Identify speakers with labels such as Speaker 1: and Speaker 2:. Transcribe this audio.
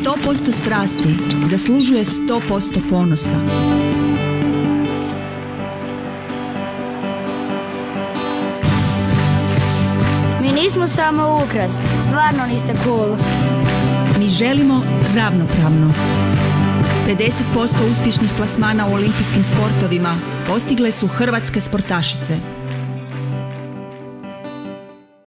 Speaker 1: 100% strasti zaslužuje 100% ponosa.
Speaker 2: Mi nismo samo ukras, stvarno niste cool.
Speaker 1: Mi želimo ravnopravno. 50% uspješnih plasmana u olimpijskim sportovima postigle su hrvatske sportašice.